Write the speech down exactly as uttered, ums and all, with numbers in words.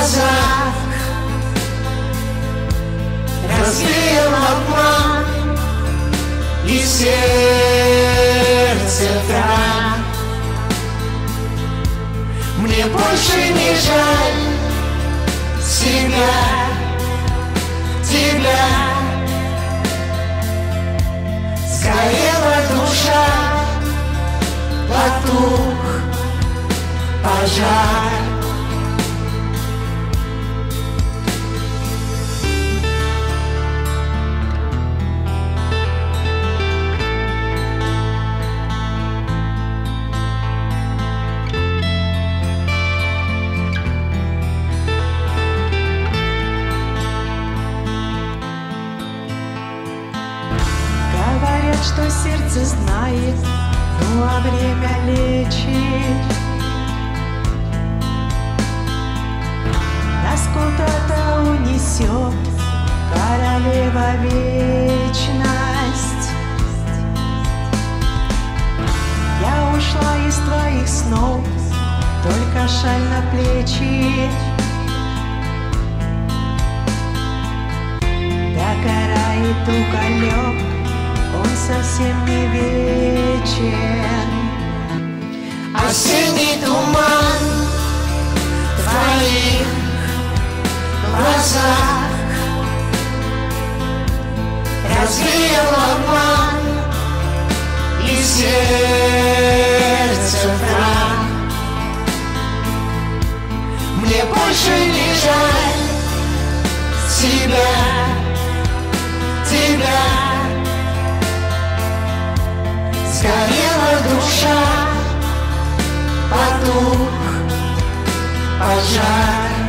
глазах развеял обман, и сердце враг. Мне больше не жаль себя, тебя. Сгорела душа, потух пожар. Говорят, что сердце знает, ну а время лечит. Нас куда-то унесет королева вечность. Я ушла из твоих снов, только шаль на плечи. Догорает уголек, он совсем не вечен. Осенний туман в твоих глазах развеял обман, и сердце враг. Мне больше не жаль себя, тебя. Сгорела душа, потух пожар.